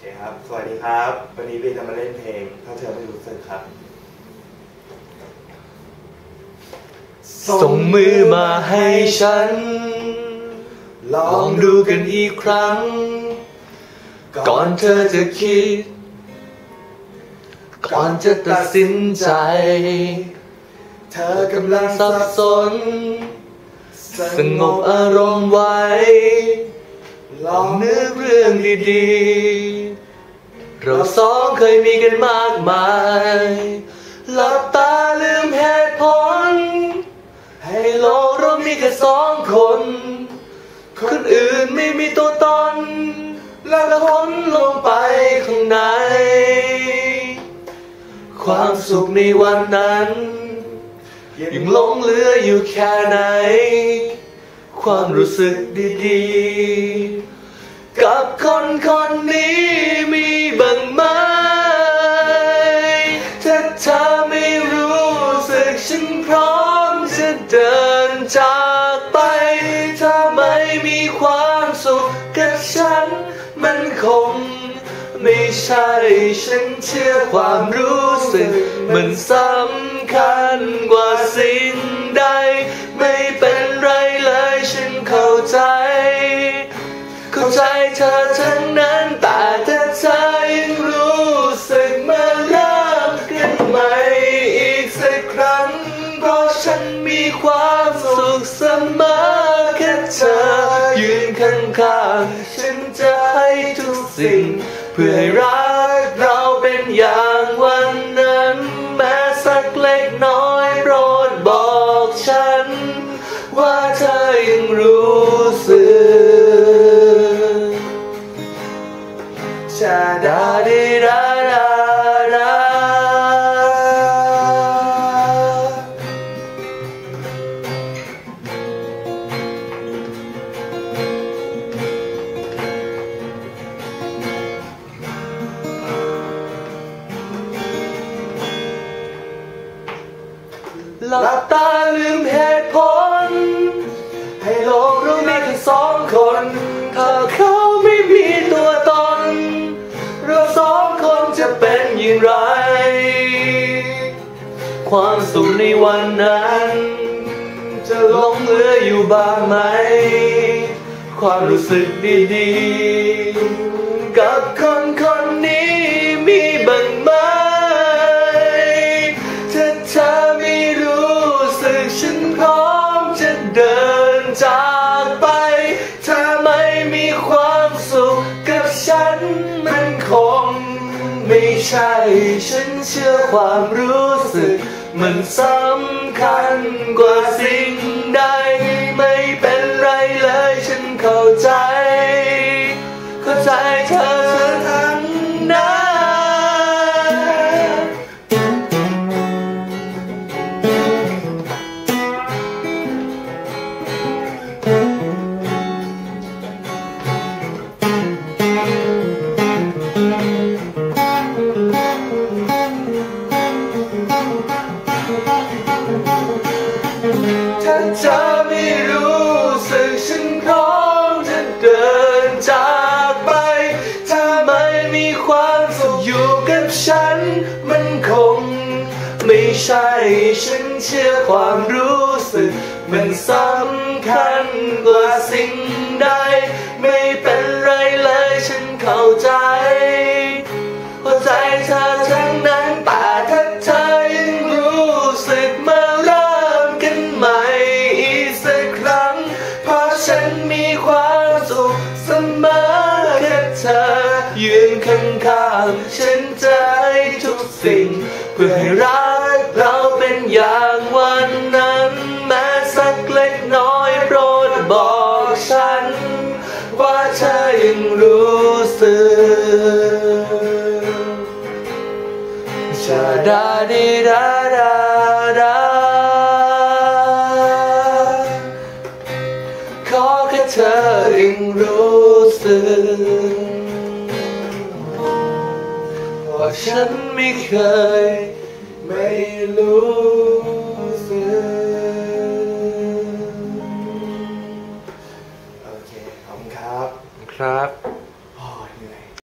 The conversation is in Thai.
เคครับสวัสดีครับวันนี้พี่จะมาเล่นเพลงถ้าเธอไม่รู้สึกครับส่งมือมาให้ฉันลองดูกันอีกครั้งก่อนเธอจะคิดก่อนจะตัดสินใจเธอกำลังสับสนสงบอารมณ์ไว้ลองนึกเรื่องดีๆเราสองเคยมีกันมากมายหลับตาลืมเหตุผลให้โลกเรามีแค่สองคนคนอื่นไม่มีตัวตนและพ้นลงไปข้างในความสุขในวันนั้นยังหลงเหลืออยู่แค่ไหนความรู้สึกดีๆกับคนคนนี้มีบ้างไหมถ้าเธอไม่รู้สึกฉันพร้อมจะเดินจากไปถ้าไม่มีความสุขกับฉันมันคงไม่ใช่ฉันเชื่อความรู้สึกมันสำคัญกว่าสิ่งใดไม่เป็นไรเลยฉันเข้าใจเธอทั้งนั้นแต่ถ้าเธอยังรู้สึกมาเริ่มกันใหม่อีกสักครั้งเพราะฉันมีความสุขเสมอแค่เธอยืนข้างๆฉันจะให้ทุกสิ่งเพื่อให้รักเราเป็นอย่างวันนั้นแม้สักเล็กน้อยโปรดบอกฉันว่าเธอยังรู้สึกชาดาดีดาดาดาหลับตาลืมเหตุผลให้โลกรู้มีแค่สองคนถ้าเขาไม่มีตัวตนเราสองคนจะเป็นอย่างไรความสุขในวันนั้นจะหลงเหลืออยู่บ้างไหมความรู้สึกดีๆกับคนคนนี้มีบ้างไหมถ้าเธอไม่รู้สึกฉันพร้อมจะเดินจากไปถ้าไม่มีความสุขกับฉันมันคงไม่ใช่ฉันเชื่อความรู้สึกมันสำคัญกว่าสิ่งใดไม่เป็นไรเลยฉันเข้าใจเธอทั้งนั้นถ้าเธอไม่รู้สึกฉันพร้อมจะเดินจากไปถ้าไม่มีความสุขอยู่กับฉันมันคงไม่ใช่ฉันเชื่อความรู้สึกมันสำคัญกว่าสิ่งใดไม่เป็นไรเลยฉันเข้าใจเธอทั้งนั้นแต่ถ้าเธอยังรู้สึกมาเริ่มกันใหม่อีกสักครั้งเพราะฉันมีความสุขเสมอแค่เธอยืนข้างๆฉันจะให้ทุกสิ่งเพื่อให้รักเราเป็นอย่างวันนั้นแม้สักเล็กน้อยโปรดบอกฉันว่าเธอยังรู้สึกชาดาดีดาดาดาขอแค่เธอยังรู้สึกว่าฉันไม่เคยไม่รู้สึกโอเคขอบคุณครับครับ